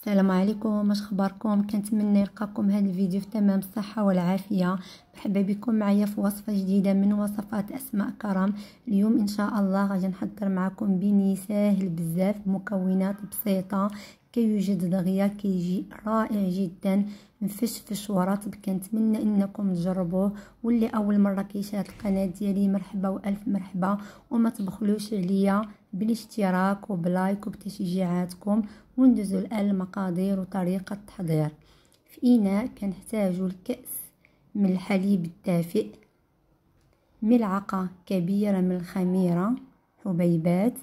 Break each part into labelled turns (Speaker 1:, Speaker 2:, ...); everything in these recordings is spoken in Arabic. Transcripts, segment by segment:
Speaker 1: السلام عليكم، اش اخباركم؟ كنتمنى يلقاكم هذا الفيديو في تمام الصحه والعافيه. مرحبا بكم معايا في وصفه جديده من وصفات اسماء كرم. اليوم ان شاء الله غادي نحضر معكم بني ساهل بزاف بمكونات بسيطه، كيوجد دغيا كيجي رائع جدا مفشفش ورطب. كنتمنى انكم تجربوه، واللي اول مره كيشاهد القناه ديالي مرحبا والف مرحبا، وما تبخلوش عليا بالاشتراك وبلايك وبتشجيعاتكم. وندوزو الان المقادير وطريقه التحضير. في اناء كنحتاجو الكأس من الحليب الدافئ، ملعقه كبيره من الخميره حبيبات،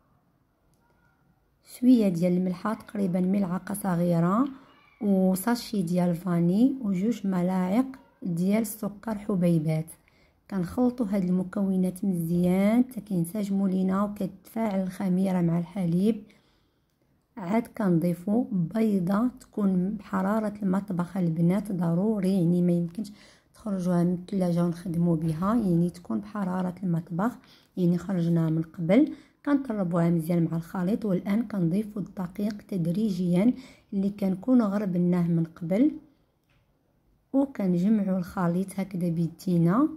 Speaker 1: شويه ديال الملحه تقريبا ملعقه صغيره، وساشي ديال الفاني، وجوج ملاعق ديال السكر حبيبات. كنخلطوا هاد المكونات مزيان حتى كينسجموا لينا وكتفاعل الخميره مع الحليب. عاد كنضيفوا بيضه تكون بحراره المطبخ البنات ضروري، يعني ما يمكنش تخرجوها من الثلاجه ونخدموا بها، يعني تكون بحراره المطبخ، يعني خرجناها من قبل. كنطربوها مزيان مع الخليط، والان كنضيفوا الدقيق تدريجيا اللي كنكون غربناه من قبل، وكنجمعوا الخليط هكذا بيدينا.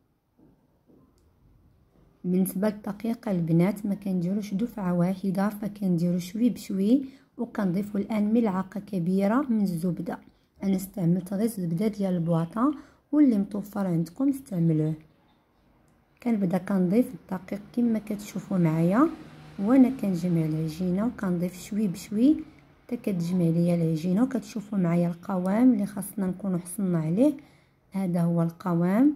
Speaker 1: بالنسبه للدقيق البنات ما كنديروش دفعه واحده، فكنديروا شوي بشوي. وكنضيفوا الان ملعقه كبيره من الزبده، انا استعملت غير الزبده ديال البواطه، واللي متوفر عندكم استعملوه. كنبدا كنضيف الدقيق كما كتشوفوا معايا، وانا كنجمع العجينه، وكنضيف شوي بشوي حتى كتجمع ليا العجينه. وكتشوفوا معايا القوام اللي خاصنا نكونوا حصلنا عليه، هذا هو القوام.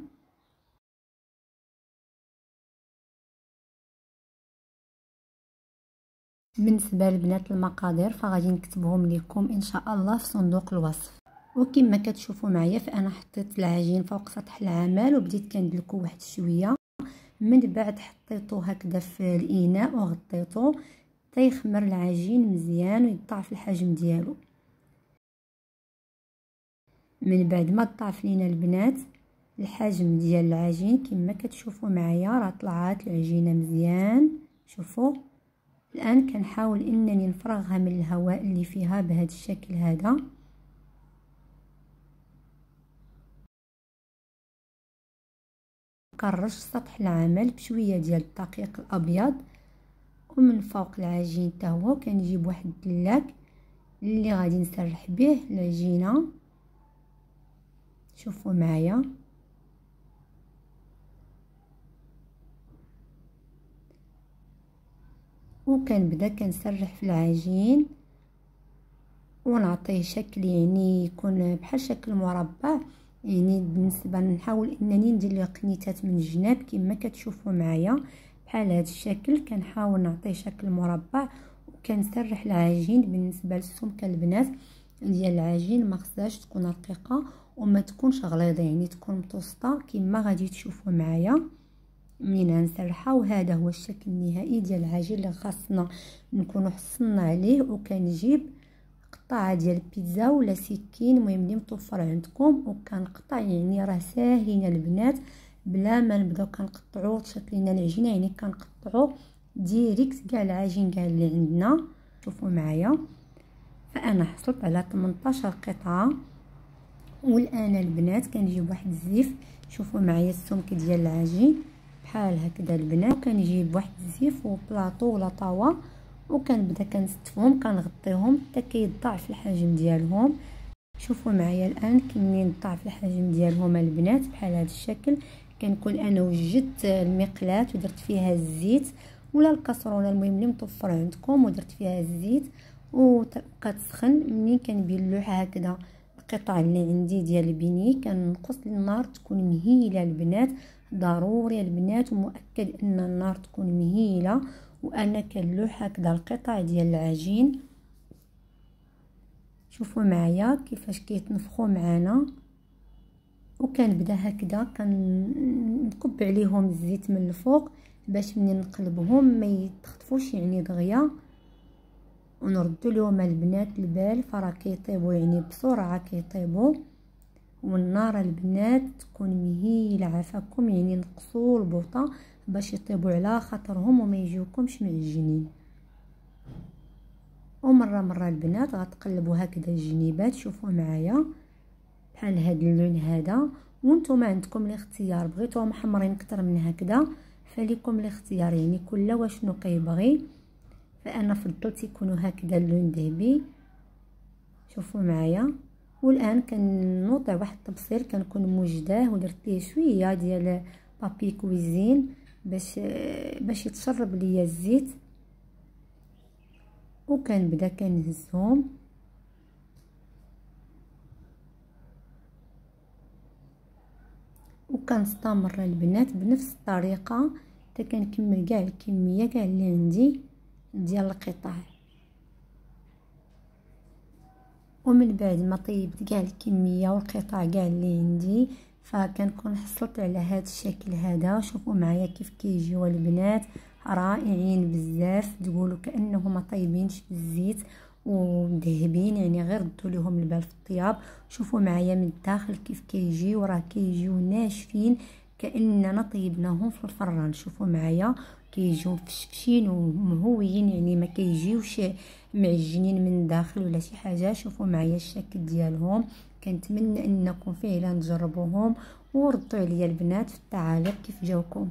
Speaker 1: بالنسبه لبنات المقادير فغادي نكتبهم لكم ان شاء الله في صندوق الوصف. وكما كتشوفوا معايا فانا حطيت العجين فوق سطح العمل، وبديت كندلكو واحد شويه. من بعد حطيته هكذا في الاناء وغطيته حتى يخمر العجين مزيان ويضاعف الحجم ديالو. من بعد ما ضاعف لينا البنات الحجم ديال العجين كما كتشوفوا معايا، راه طلعات العجينه مزيان. شوفوا الان كنحاول انني نفرغها من الهواء اللي فيها بهذا الشكل هذا. كنرش سطح العمل بشويه ديال الدقيق الابيض، ومن فوق العجين حتى هو كنجيب واحد الدلاك اللي غادي نسرح به العجينه. شوفوا معايا وكنبدا كنسرح في العجين ونعطيه شكل يعني يكون بحال شكل مربع. يعني بالنسبه نحاول انني ندير له قنيتات من الجناب كما كتشوفوا معايا بحال هذا الشكل. كنحاول نعطيه شكل مربع وكنسرح العجين. بالنسبه للسمكه البنات ديال العجين ما خصهاش تكون رقيقه وما تكونش غليظه، يعني تكون متوسطه كما غادي تشوفوا معايا منين نسرحها. وهذا هو الشكل النهائي ديال العجين اللي خاصنا نكونوا حصلنا عليه. وكنجيب قطعه ديال البيتزا ولا سكين، المهم اللي متوفر عندكم، وكنقطع. يعني راه ساهلين البنات بلا ما نبداو كنقطعوا تشكلنا العجينه، يعني كنقطعوا ديريكت كاع العجين كاع اللي عندنا. شوفوا معايا فانا حصلت على 18 قطعه. والان البنات كنجيب واحد الزيف، شوفوا معايا السمك ديال العجين بحال هكذا البنات. كنجيب واحد الزيف وبلاطو ولا طاوه وكنبدا كنستفهم كنغطيهم حتى كيضاعف الحجم ديالهم. شوفوا معايا الان كمنين ضاعف الحجم ديالهم البنات بحال هذا الشكل. كنكون انا وجدت المقلاة ودرت فيها الزيت ولا الكاسرونه، المهم اللي متوفر عندكم، ودرت فيها الزيت وكتسخن. منين كنبلوح هكذا القطع اللي عندي ديال البني كنقص النار تكون مهيله البنات، ضروري البنات ومؤكد ان النار تكون مهيله. وانا كنلوح هكذا القطع ديال العجين. شوفوا معايا كيفاش كيتنفخوا معانا، وكنبدا هكذا كنكب عليهم الزيت من الفوق باش منين نقلبهم ما يتخطفوش يعني دغيا، ونردوا لهم البنات البال فراه كيطيبوا يعني بسرعه كيطيبوا. والنار البنات تكون مهيله عافاكم، يعني نقصوا البوطه باش يطيبوا على خاطرهم وما يجيوكمش معجنين. ومره البنات غتقلبوا هكذا الجنيبات. شوفوا معايا بحال هذا اللون هذا، وانتم عندكم الاختيار، بغيتوهم محمرين اكثر من هكذا فليكم الاختيار، يعني كل واشنو كيبغي. فانا فضلت يكونوا هكذا اللون ذهبي. شوفوا معايا. والان كنوضع واحد الطبسيل كنكون موجداه ودرت ليه شويه ديال بابي كويزين باش يتشرب ليا الزيت، وكنبدا كنهزهم وكنستمر البنات بنفس الطريقه حتى كنكمل كاع الكميه كاع اللي عندي ديال القطع. ومن بعد ما طيبت كاع الكميه والقطع كاع اللي عندي فكنكون حصلت على هذا الشكل هذا. شوفوا معايا كيف كيجيو البنات، رائعين بزاف، تقولوا كانهم ما طيبينش في الزيت ومذهبين، يعني غير ردوا لهم البال في الطياب. شوفوا معايا من الداخل كيف كيجيو، راه كيجيو ناشفين كاننا طيبناهم في الفران. شوفوا معايا كيجيو مفشفشين ومهويين، يعني ما كيجيوش معجنين من الداخل ولا شي حاجه. شوفوا معايا الشكل ديالهم، كنتمنى انكم فعلا تجربوهم وردوا عليا البنات في التعاليق كيف جاوكم.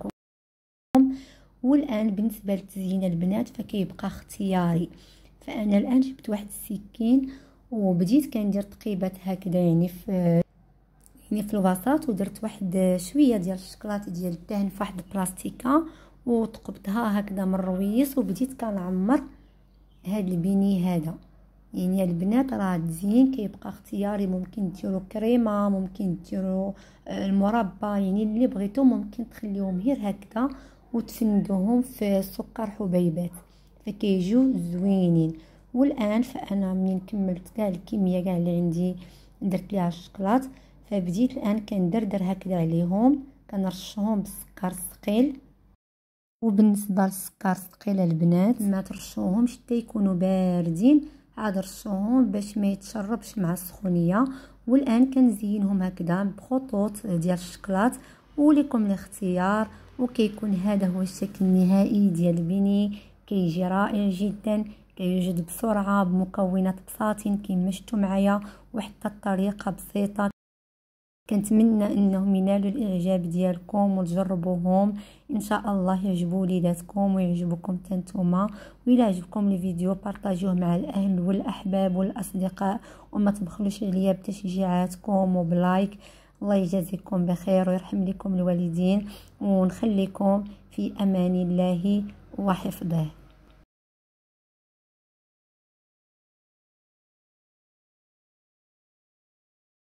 Speaker 1: والان بالنسبه للتزيين البنات فكيبقى اختياري. فانا الان جبت واحد السكين وبديت كندير تقيبات هكذا يعني في الوسط، ودرت واحد شويه ديال الشكلاط ديال الدهن في واحد البلاستيكه وثقبتها هكذا من الرويس، وبديت كنعمر هاد البيني هذا. يعني البنات راه تزيين كيبقى اختياري، ممكن ديروا كريمه، ممكن ديروا المربى، يعني اللي بغيتو ممكن تخليوهم غير هكذا وتفندوهم في سكر حبيبات فكيجيو زوينين. والان فانا منين كملت كاع الكميه كاع اللي عندي درت ليها الشكلاط، فبديت الان كندردر هكذا عليهم، كنرشهم بالسكر الثقيل. وبالنسبه للسكر الثقيل البنات ما ترشوهمش حتى يكونوا باردين، عاد رشوهم باش ما يتشربش مع السخونيه. والان كنزينهم هكذا بخطوط ديال الشكلاط ولكم الاختيار. وكيكون هذا هو الشكل النهائي ديال البيني، كيجي رائع جدا، كيوجد بسرعه بمكونات بساطين كما شفتوا معايا، وحتى الطريقه بسيطه. كنتمنى انهم ينالوا الاعجاب ديالكم وتجربوهم، ان شاء الله يعجبوا وليداتكم ويعجبكم نتوما. وإلا عجبكم الفيديو بارطاجوه مع الاهل والاحباب والاصدقاء، وما تبخلوش عليا بتشجيعاتكم وبلايك. الله يجازيكم بخير ويرحم لكم الوالدين، ونخليكم في امان الله وحفظه.